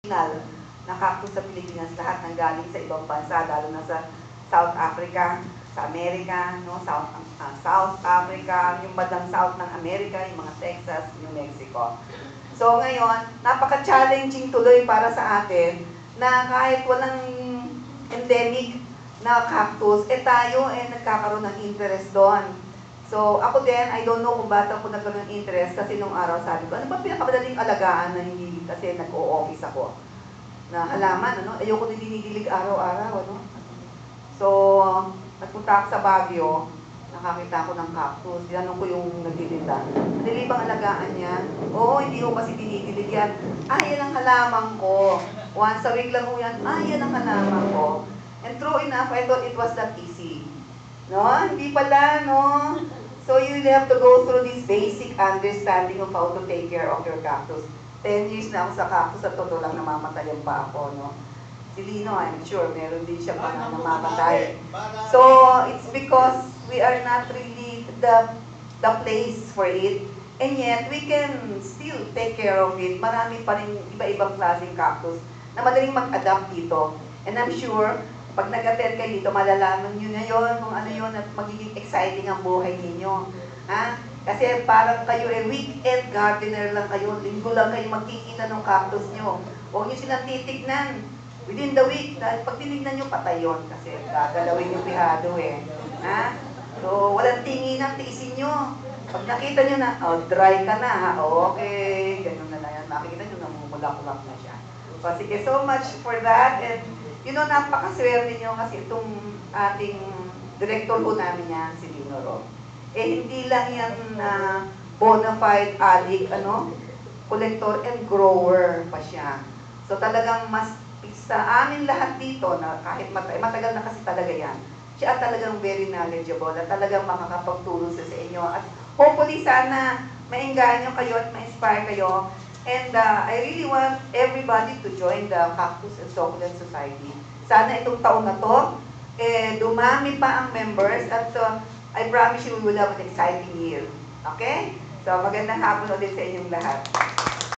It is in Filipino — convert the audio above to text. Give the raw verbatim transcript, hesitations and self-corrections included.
na cactus sa Pilipinas, lahat ng galing sa ibang bansa, lalo na sa South Africa, sa Amerika, no? South, uh, South Africa, yung bandang South ng Amerika, yung mga Texas, New Mexico. So ngayon, napaka-challenging tuloy para sa atin na kahit walang endemic na cactus, eh tayo eh nagkakaroon ng interest doon. So ako din, I don't know kung ba't ako nagkaroon ng interest kasi nung araw sabi ko, ano ba pinakamadaling alagaan na hindi kasi nag-o-office ako na halaman, ano? Ayoko din dinidilig araw-araw, ano? So, nagpunta ako sa Baguio, nakakita ko ng cactus, tinanong ko yung nagtitinda, madali bang alagaan niya? Oo, hindi ko kasi dinidilig yan. Ah, yan ang halaman ko. Once a week lang ko yan, ah, yan ang halaman ko. And true enough, I thought it was that easy. No? Hindi pala, no? So, you have to go through this basic understanding of how to take care of your cactus. Ten years na ako sa cactus at totoo lang namamatayan pa ako, no? Si Lino, I'm sure, meron din siya pa na namamatay. So, it's because we are not really the, the place for it. And yet, we can still take care of it. Marami pa rin iba-ibang klaseng cactus na madaling mag-adapt dito. And I'm sure, pag nag-attend kayo dito, malalaman nyo na yun kung ano yun at magiging exciting ang buhay ninyo. Ha? Kasi parang kayo eh, weekend gardener lang kayo, linggo lang kayo magkikita ng cactus nyo. Huwag nyo silang titignan within the week, dahil pag tinignan nyo, patay yun. Kasi gagalawin yung pihado eh. Ha? So, walang tingin ang tiisin nyo. Pag nakita nyo na, oh, dry ka na ha, okay, ganun na na yan. Makikita nyo, namumulak-ulak na siya. So, sige, so much for that. And, you know, napakaswerte nyo kasi itong ating director ho namin yan, si Lino Ro. Eh, hindi lang yan na uh, bona fide addict, ano, collector and grower pa siya. So, talagang mas sa amin lahat dito, na kahit matay, matagal na kasi talaga yan, siya talagang very knowledgeable at talagang makakapagtulong sa inyo. At hopefully sana maengganyo kayo at ma-inspire kayo. And uh, I really want everybody to join the Cactus and Succulent Society. Sana itong taon na to, eh, dumami pa ang members at uh, I promise you we will have an exciting year. Okay? So magandang hapon ulit sa inyong lahat.